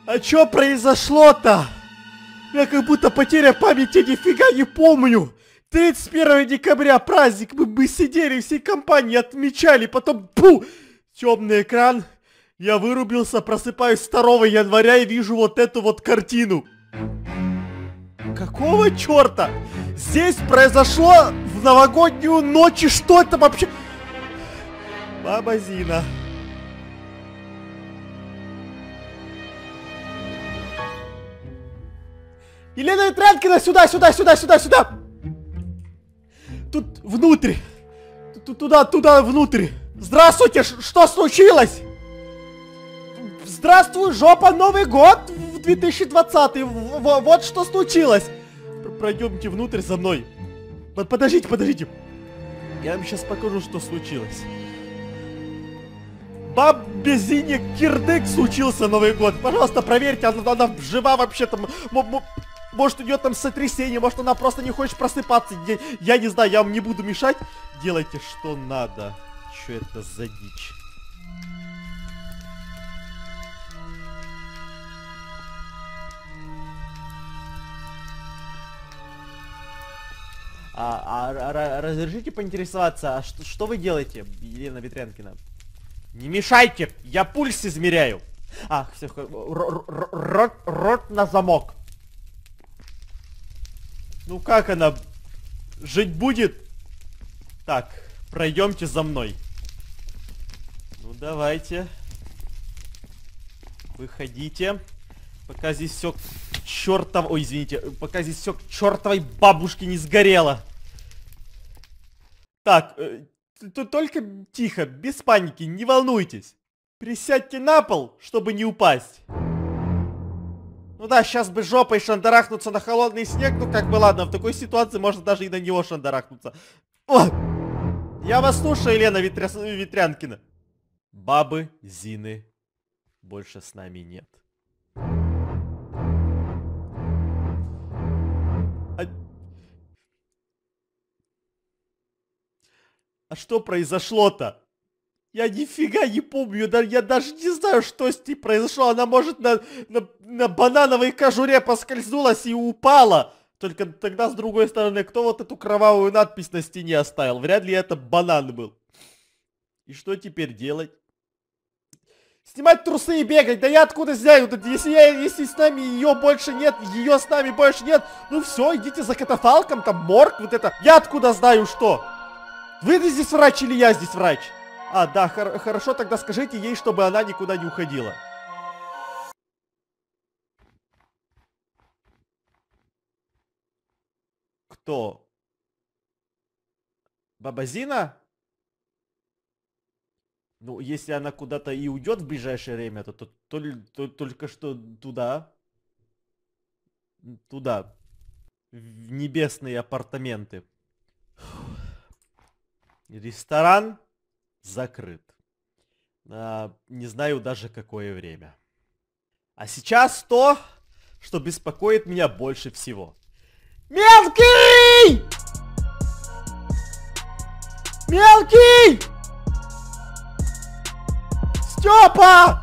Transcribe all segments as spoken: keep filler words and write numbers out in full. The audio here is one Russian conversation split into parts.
А чё произошло-то? Я как будто потеря памяти, нифига не помню. тридцать первого декабря праздник, мы, мы сидели всей компанией, отмечали, потом пу, темный экран. Я вырубился, просыпаюсь второго января и вижу вот эту вот картину. Какого черта? Здесь произошло в новогоднюю ночь, и что это вообще? Баба Зина. Елена Ветрянкина, сюда, сюда, сюда, сюда, сюда. Тут внутрь. Т туда, туда, внутрь. Здравствуйте, что случилось? Здравствуй, жопа, Новый год в две тысячи двадцатый. В вот что случилось. Пройдемте внутрь за мной. Подождите, подождите. Я вам сейчас покажу, что случилось. Бабе Зине кирдык случился Новый год. Пожалуйста, проверьте, она, она жива вообще-то. Может, у нее там сотрясение, может, она просто не хочет просыпаться. Я, я не знаю, я вам не буду мешать. Делайте, что надо. Что это за дичь? А, а, а разрешите поинтересоваться, а что, что вы делаете, Елена Ветрянкина? Не мешайте, я пульс измеряю. А, все, рот, рот на замок. Ну как она жить будет? Так, пройдемте за мной. Ну давайте. Выходите. Пока здесь все к чертов... Ой, извините. Пока здесь все к чертовой бабушке не сгорело. Так, э, только тихо, без паники, не волнуйтесь. Присядьте на пол, чтобы не упасть. Ну да, сейчас бы жопой шандарахнуться на холодный снег. Ну как бы ладно, в такой ситуации можно даже и на него шандарахнуться. О! Я вас слушаю, Елена Ветря... Ветрянкина. Бабы Зины больше с нами нет. А... а что произошло-то? Я нифига не помню, да, я даже не знаю, что с ней произошло. Она, может, на, на, на банановой кожуре поскользнулась и упала. Только тогда, с другой стороны, кто вот эту кровавую надпись на стене оставил? Вряд ли это банан был. И что теперь делать? Снимать трусы и бегать? Да я откуда знаю? Если, я, если с нами ее больше нет, ее с нами больше нет, ну все, идите за катафалком, там морг, вот это. Я откуда знаю что? Вы здесь врач или я здесь врач? А, да, хор хорошо, тогда скажите ей, чтобы она никуда не уходила. Кто? Баба Зина? Ну, если она куда-то и уйдет в ближайшее время, то, то, то, то только что туда. Туда. В небесные апартаменты. Ресторан закрыт. А, не знаю даже какое время. А сейчас то, что беспокоит меня больше всего. Мелкий! Мелкий! Степа!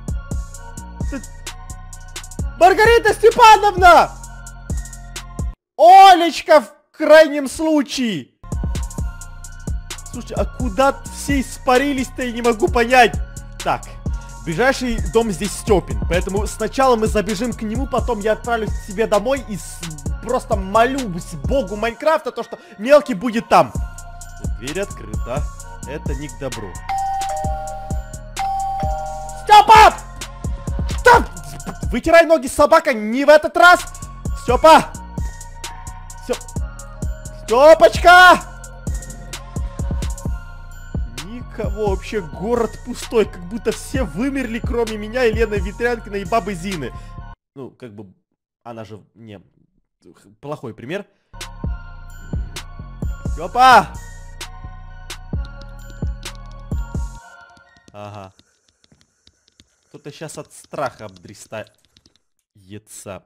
Маргарита Степановна! Олечка в крайнем случае! Слушайте, а куда все испарились-то, я не могу понять. Так, ближайший дом здесь Степин, поэтому сначала мы забежим к нему, потом я отправлюсь к себе домой и с... просто молюсь богу Майнкрафта, то что Мелкий будет там. Дверь открыта, это не к добру. Степа! Стоп! Вытирай ноги, собака, не в этот раз! Степа! Степ... Степочка! Никого вообще, город пустой, как будто все вымерли, кроме меня, Елены Ветрянкина и бабы Зины. Ну, как бы, она же, не, плохой пример. Степа! Ага. Кто-то сейчас от страха обдрестается.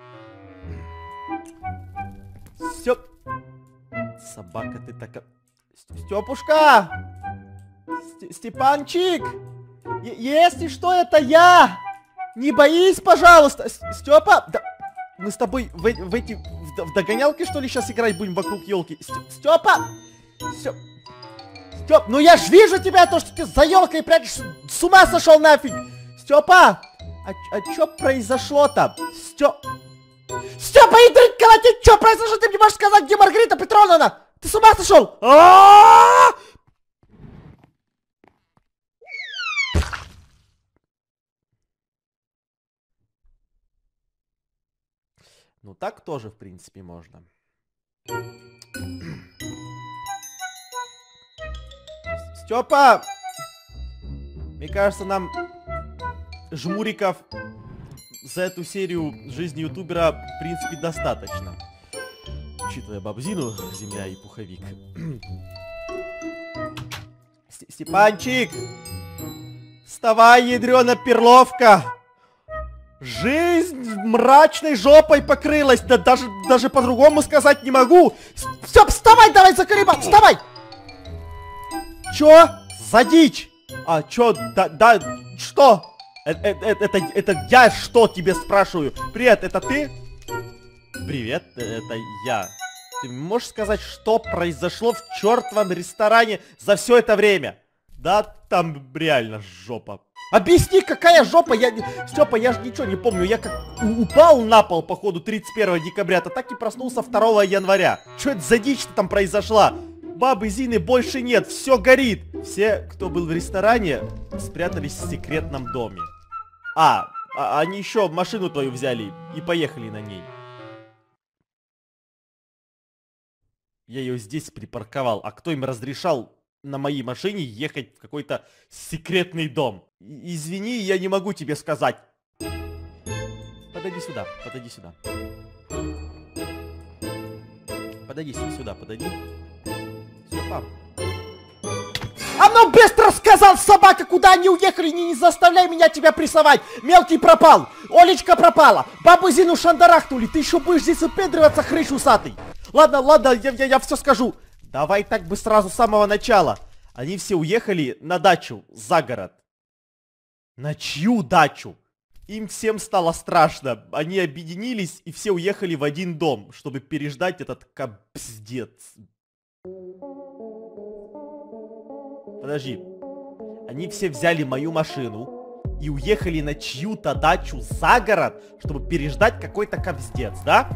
Все. Собака ты такая. Степушка! Степанчик! Если что, это я! Не боись, пожалуйста! Степа! Да... Мы с тобой в, в эти... В, в догонялки, что ли, сейчас играть будем вокруг елки? Степа! Степ... Степ, ну я ж вижу тебя, то, что ты за елкой прячешь. С ума сошел нафиг! Степа! А, а что произошло-то? Степ... Степа, Идрик, колотить! Что произошло? Ты мне можешь сказать, где Маргарита Петровна? Ты с ума сошел? А-а-а! Ну так тоже, в принципе, можно. Степа! Мне кажется, нам жмуриков за эту серию жизни ютубера, в принципе, достаточно. Учитывая бабу Зину, земля и пуховик. Степанчик! Вставай, ядрёна перловка! Жизнь мрачной жопой покрылась, да даже, даже по-другому сказать не могу. Степ, вставай, давай, заколебал, вставай! Чё? За дичь? А, чё, да, да, что? Это, это, это, это я что тебе спрашиваю? Привет, это ты? Привет, это я. Ты можешь сказать, что произошло в чертовом ресторане за все это время? Да, там реально жопа. Объясни, какая жопа? Я... Степа, я же ничего не помню. Я как упал на пол, походу, тридцать первого декабря, то так и проснулся второго января. Что это за дичь-то там произошла? Бабы Зины больше нет, все горит. Все, кто был в ресторане, спрятались в секретном доме. А, а они еще машину твою взяли и поехали на ней. Я ее здесь припарковал. А кто им разрешал на моей машине ехать в какой-то секретный дом? И извини, я не могу тебе сказать. Подойди сюда, подойди сюда. Подойди сюда, подойди. Степа. А ну быстро сказал, собака, куда они уехали, не, не заставляй меня тебя прессовать. Мелкий пропал, Олечка пропала, бабу Зину шандарахнули, ты еще будешь здесь выпендриваться, хрыч усатый. Ладно, ладно, я, я, я все скажу. Давай так бы сразу с самого начала. Они все уехали на дачу, за город. На чью дачу? Им всем стало страшно. Они объединились и все уехали в один дом, чтобы переждать этот капздец. Подожди. Они все взяли мою машину и уехали на чью-то дачу за город, чтобы переждать какой-то капздец, да?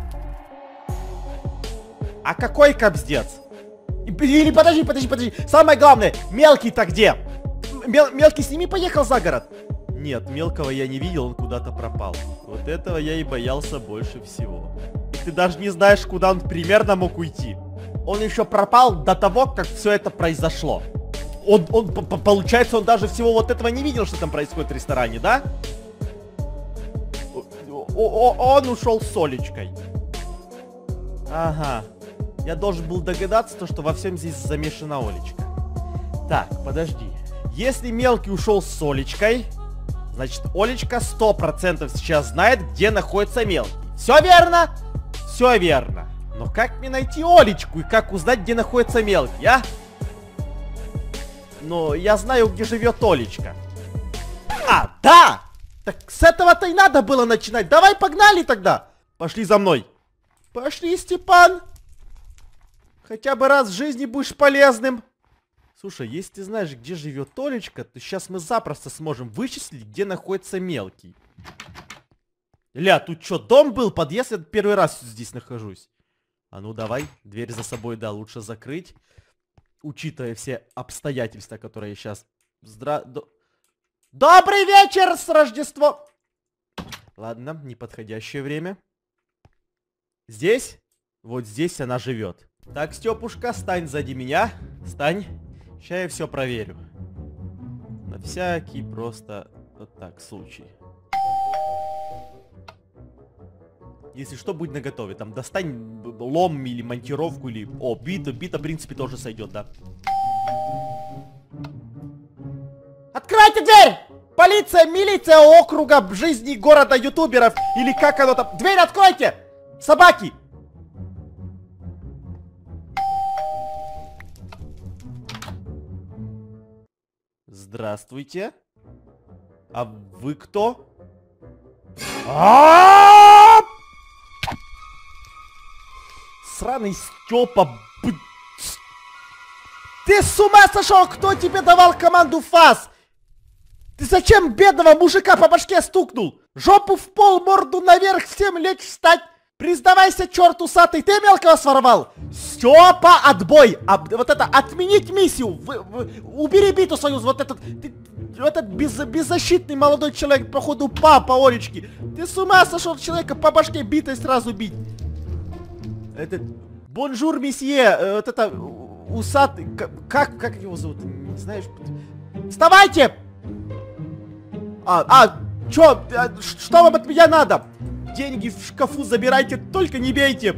А какой капздец? Или подожди, подожди, подожди. Самое главное, мелкий-то где? Мел мелкий с ними поехал за город? Нет, мелкого я не видел, он куда-то пропал. Вот этого я и боялся больше всего. И ты даже не знаешь, куда он примерно мог уйти. Он еще пропал до того, как все это произошло. Он, он, получается, он даже всего вот этого не видел, что там происходит в ресторане, да? О, о, он ушел с Олечкой. Ага. Я должен был догадаться, то, что во всем здесь замешана Олечка. Так, подожди. Если мелкий ушел с Олечкой, значит, Олечка сто процентов сейчас знает, где находится мелкий. Все верно? Все верно. Но как мне найти Олечку и как узнать, где находится мелкий, а? Но я знаю, где живет Олечка. А, да! Так с этого-то и надо было начинать. Давай погнали тогда. Пошли за мной. Пошли, Степан. Хотя бы раз в жизни будешь полезным. Слушай, если ты знаешь, где живет Олечка, то сейчас мы запросто сможем вычислить, где находится мелкий. Ля, тут что, дом был, подъезд? Я первый раз здесь нахожусь. А ну давай, дверь за собой, да, лучше закрыть. Учитывая все обстоятельства, которые я сейчас... Здра... Добрый вечер с Рождеством! Ладно, неподходящее время. Здесь? Вот здесь она живет. Так, Степушка, стань сзади меня. Стань. Сейчас я все проверю. На всякий просто вот так случай. Если что, будь наготове. Там достань лом или монтировку, или... О, бита, бита, в принципе, тоже сойдет, да. Откройте дверь! Полиция, милиция округа жизни города ютуберов. Или как оно там... Дверь откройте! Собаки! Здравствуйте. А вы кто? А-а-а! Сраный Степа. Ты с ума сошел? Кто тебе давал команду фас? Ты зачем бедного мужика по башке стукнул? Жопу в пол, морду наверх, всем лечь встать. Признавайся, черт усатый, ты мелкого своровал? Степа, отбой! А, вот это, отменить миссию! Вы, вы, убери биту свою, вот этот, ты, этот без, беззащитный молодой человек, походу папа Олечки. Ты с ума сошел человека по башке битой сразу бить? Это, бонжур, месье, вот это, усатый, как, как его зовут, не знаешь? Вставайте! А, а, чё, что вам от меня надо? Деньги в шкафу забирайте, только не бейте.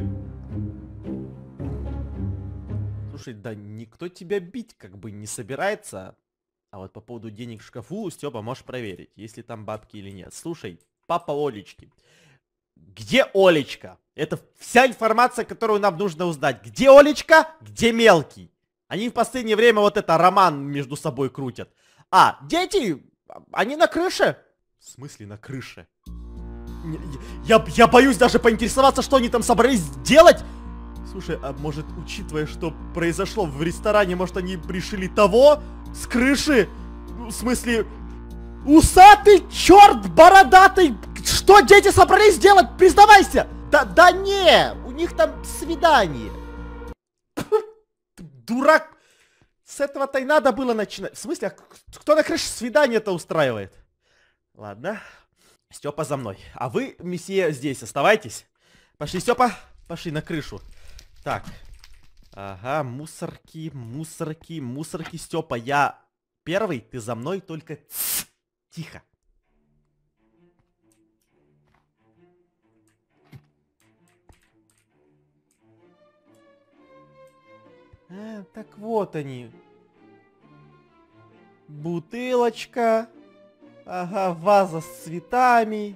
Слушай, да никто тебя бить как бы не собирается. А вот по поводу денег в шкафу, Степа, можешь проверить, есть ли там бабки или нет. Слушай, папа Олечки. Где Олечка? Это вся информация, которую нам нужно узнать. Где Олечка? Где Мелкий? Они в последнее время вот это роман между собой крутят. А, дети, они на крыше. В смысле на крыше? Я, я боюсь даже поинтересоваться, что они там собрались делать. Слушай, а может, учитывая, что произошло в ресторане, может, они решили того с крыши? В смысле, усатый черт бородатый. Что дети собрались делать? Признавайся. Да, да не, у них там свидание. Дурак. С этого-то и надо было начинать. В смысле, а кто на крыше свидание-то устраивает? Ладно. Степа за мной. А вы, месье, здесь оставайтесь. Пошли, Степа. Пошли на крышу. Так. Ага, мусорки, мусорки, мусорки. Степа, я первый, ты за мной, только тихо. А, так вот они. Бутылочка. Ага, ваза с цветами.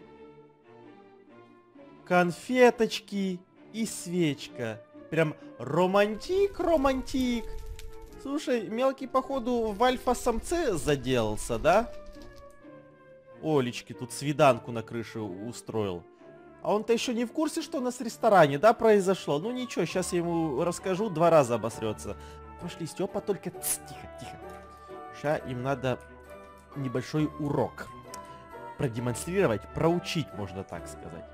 Конфеточки и свечка. Прям романтик, романтик. Слушай, Мелкий, походу, в альфа-самце заделался, да? Олечки тут свиданку на крыше устроил. А он-то еще не в курсе, что у нас в ресторане, да, произошло? Ну ничего, сейчас я ему расскажу, два раза обосрется. Пошли, Степа, только Тс, тихо, тихо. Сейчас им надо небольшой урок продемонстрировать, проучить, можно так сказать.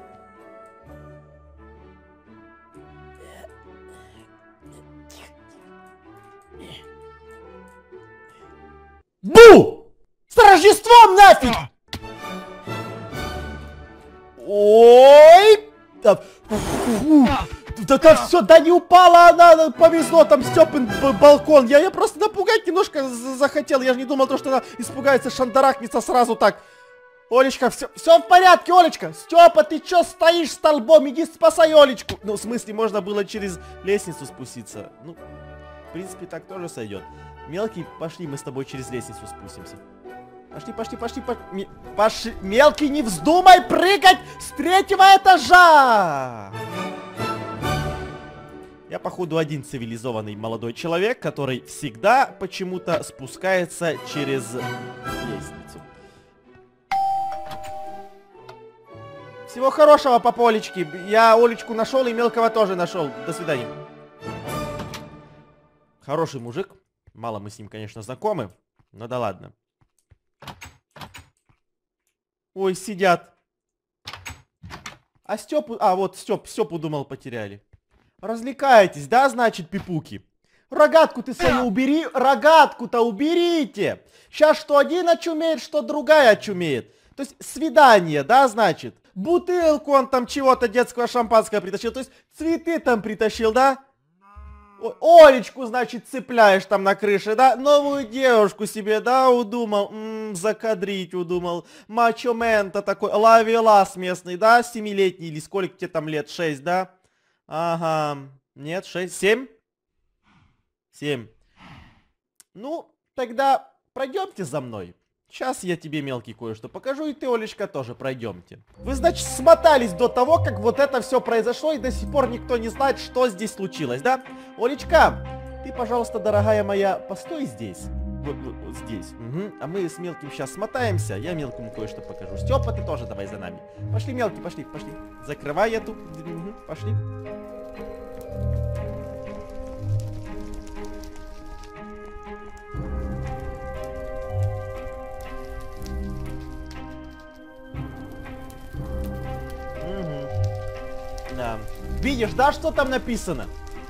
Бу! С Рождеством нафиг! Ой! Да, да, да все, да не упала она, повезло, там Степин балкон. Я ее просто напугать немножко захотел. Я же не думал, то, что она испугается, шандарахнется сразу так. Олечка, все, все в порядке, Олечка. Степа, ты че стоишь столбом? Иди спасай Олечку. Ну, в смысле, можно было через лестницу спуститься. Ну, в принципе, так тоже сойдет. Мелкий, пошли, мы с тобой через лестницу спустимся. Пошли, пошли, пошли, пошли. Пошли. Мелкий, не вздумай прыгать с третьего этажа! Я, походу, один цивилизованный молодой человек, который всегда почему-то спускается через лестницу. Всего хорошего, папа Олечки. Я Олечку нашел и Мелкого тоже нашел. До свидания. Хороший мужик. Мало мы с ним, конечно, знакомы. Но да ладно. Ой, сидят. А Степу... А, вот Степ, Степу, думал, потеряли. Развлекаетесь, да, значит, пипуки? Рогатку ты свою убери. Рогатку-то уберите. Сейчас что один очумеет, что другая очумеет. То есть свидание, да, значит? Бутылку он там чего-то детского шампанского притащил. То есть цветы там притащил, да? Олечку, значит, цепляешь там на крыше, да? Новую девушку себе, да, удумал? М-м, закадрить удумал. Мачо-мен-то такой, лавелас местный, да? Семилетний или сколько тебе там лет? Шесть, да? Ага. Нет, шесть, семь? Семь. Ну, тогда пройдемте за мной. Сейчас я тебе, Мелкий, кое-что покажу, и ты, Олечка, тоже пройдемте. Вы, значит, смотались до того, как вот это все произошло, и до сих пор никто не знает, что здесь случилось, да? Олечка, ты, пожалуйста, дорогая моя, постой здесь. Вот, вот, вот здесь. Угу. А мы с мелким сейчас смотаемся. Я мелкому кое-что покажу. Степа, ты тоже давай за нами. Пошли, мелкий, пошли, пошли. Закрывай эту. Угу. Пошли. Угу. Да. Видишь, да, что там написано?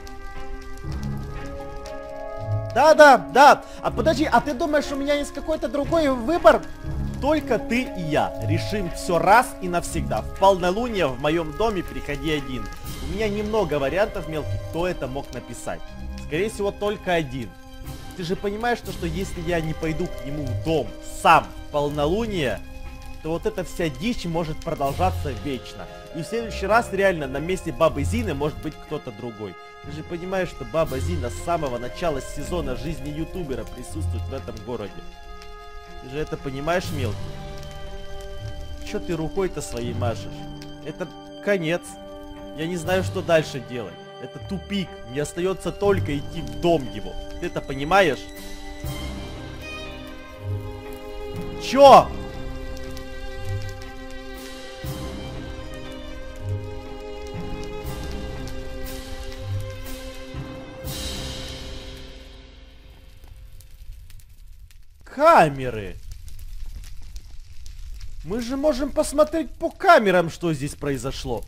Да, да, да. А подожди, а ты думаешь, у меня есть какой-то другой выбор? Только ты и я решим все раз и навсегда. В полнолуние в моем доме приходи один. У меня немного вариантов мелких, кто это мог написать. Скорее всего, только один. Ты же понимаешь, что, что если я не пойду к нему в дом сам в полнолуние, то вот эта вся дичь может продолжаться вечно. И в следующий раз реально на месте бабы Зины может быть кто-то другой. Ты же понимаешь, что баба Зина с самого начала сезона жизни ютубера присутствует в этом городе. Ты же это понимаешь, мелкий? Чё ты рукой-то своей машешь? Это конец. Я не знаю, что дальше делать. Это тупик. Мне остается только идти в дом его. Ты это понимаешь? Чё? Камеры. Мы же можем посмотреть по камерам, что здесь произошло.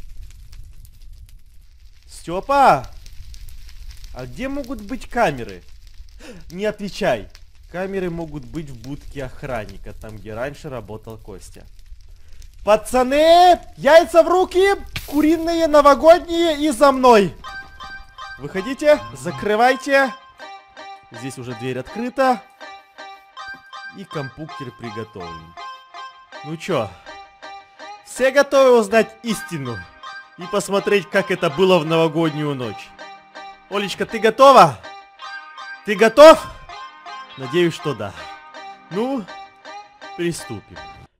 Степа, а где могут быть камеры? Не отвечай. Камеры могут быть в будке охранника, там, где раньше работал Костя. Пацаны, яйца в руки, куриные, новогодние и за мной. Выходите, закрывайте. Здесь уже дверь открыта. И компьютер приготовлен. Ну чё, все готовы узнать истину и посмотреть, как это было в новогоднюю ночь? Олечка, ты готова? Ты готов? Надеюсь, что да. Ну, приступим.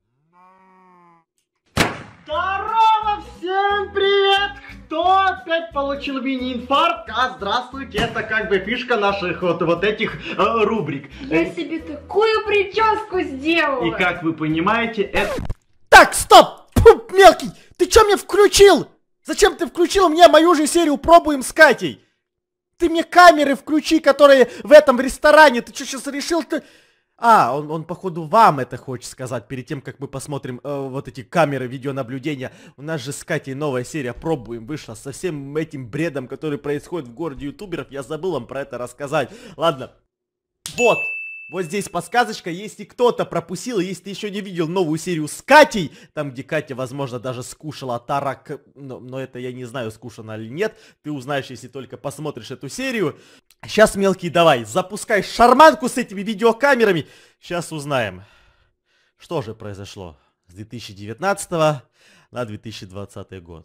Здорово, всем привет! Кто опять получил мини-инфаркт? А, здравствуйте, это как бы фишка наших вот, вот этих э, рубрик. Я себе такую прическу сделала! И как вы понимаете, это... Так, стоп! Фу, мелкий, ты чё мне включил? Зачем ты включил мне мою же серию «Пробуем с Катей»? Ты мне камеры включи, которые в этом ресторане. Ты что сейчас решил? Ты... А, он, он, походу, вам это хочет сказать, перед тем, как мы посмотрим э, вот эти камеры видеонаблюдения. У нас же с Катей новая серия «Пробуем» вышла со всем этим бредом, который происходит в городе ютуберов. Я забыл вам про это рассказать. Ладно. Вот. Вот здесь подсказочка, если кто-то пропустил, если ты еще не видел новую серию с Катей, там, где Катя, возможно, даже скушала тарак, но, но это я не знаю, скушана или нет, ты узнаешь, если только посмотришь эту серию. Сейчас, мелкий, давай, запускай шарманку с этими видеокамерами, сейчас узнаем, что же произошло с две тысячи девятнадцатого на две тысячи двадцатый год.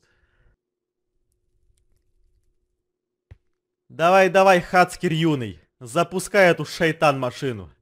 Давай, давай, Хацкер юный, запускай эту шайтан-машину.